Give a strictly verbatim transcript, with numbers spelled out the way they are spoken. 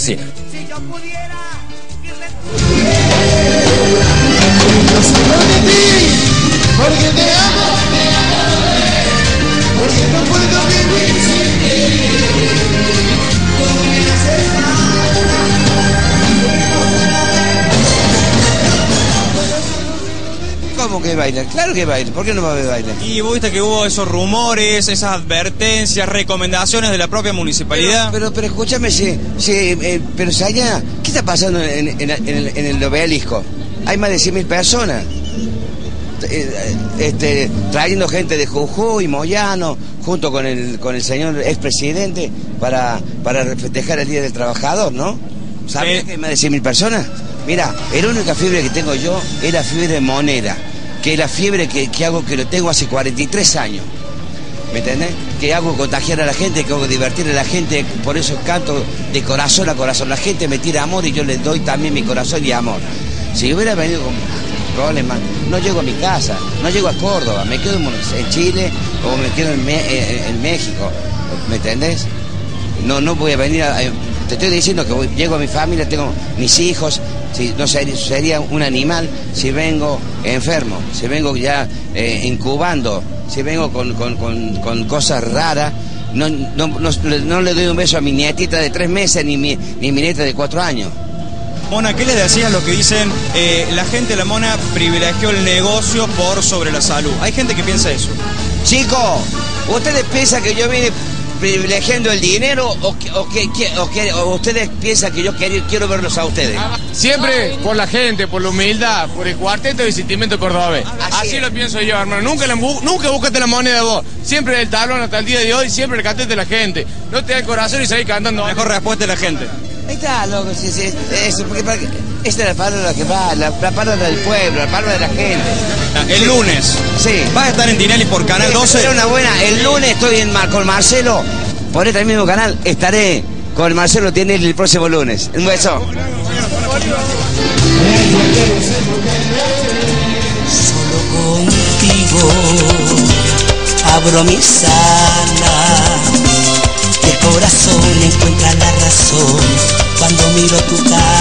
Sí. Si yo pudiera irle... No sé de ti, porque te amo, porque no puedo vivir sin ti. Tú me haces ¿Cómo que bailar? Claro que bailar. ¿Por qué no va a haber bailar? Y vos viste que hubo esos rumores, esas advertencias, recomendaciones de la propia municipalidad. Pero, pero, pero escúchame, si, si, eh, pero si allá, ¿qué está pasando en, en, en, el, en el obelisco? Hay más de cien mil personas. Eh, este, trayendo gente de Jujuy, Moyano, junto con el, con el señor expresidente para, para festejar el Día del Trabajador, ¿no? ¿Sabes Sí. que hay más de cien mil personas? Mira, la única fiebre que tengo yo es la fiebre monera, que es la fiebre que, que hago, que lo tengo hace cuarenta y tres años. ¿Me entendés? Que hago contagiar a la gente, que hago divertir a la gente, por eso canto de corazón a corazón. La gente me tira amor y yo les doy también mi corazón y amor. Si yo hubiera venido con problemas, no llego a mi casa, no llego a Córdoba, me quedo en Chile o me quedo en, Me- en México. ¿Me entendés? No, no voy a venir a... Te estoy diciendo que voy, llego a mi familia, tengo mis hijos, si, no sería, sería un animal si vengo enfermo, si vengo ya eh, incubando, si vengo con, con, con, con cosas raras, no, no, no, no le doy un beso a mi nietita de tres meses ni mi, ni mi nieta de cuatro años. Mona, ¿qué les decías a lo que dicen eh, la gente de La Mona privilegió el negocio por sobre la salud? Hay gente que piensa eso. Chicos, ¿ustedes piensan que yo vine privilegiando el dinero o, que, o, que, que, o, que, o ustedes piensan que yo quiero, quiero verlos a ustedes? Siempre por la gente, por la humildad, por el cuarteto de sentimiento cordobés. Así Así es. lo pienso yo, hermano. Nunca, la, nunca buscaste la moneda vos. Siempre el tablón hasta el día de hoy, siempre el cantante de la gente. No te da el corazón y seguís cantando. Mejor respuesta de la gente. Ahí está, loco, sí, sí, eso, porque, porque esta es la palabra que va, la, la palabra del pueblo, la palabra de la gente. El lunes. Sí. ¿Vas a estar en Tinelli por Canal doce? Era una buena, el lunes estoy en Mar, con Marcelo, por este mismo canal, estaré con Marcelo Tinelli el próximo lunes. Un beso. Solo contigo abro mis alas y el corazón encuentra la razón cuando miro tu cara.